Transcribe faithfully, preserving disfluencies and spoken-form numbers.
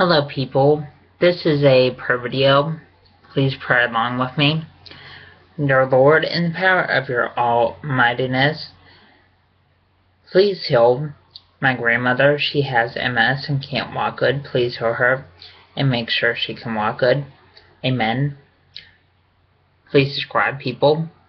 Hello people, this is a prayer video. Please pray along with me. Dear Lord, in the power of your almightiness, please heal my grandmother. She has M S and can't walk good. Please heal her and make sure she can walk good. Amen. Please subscribe, people.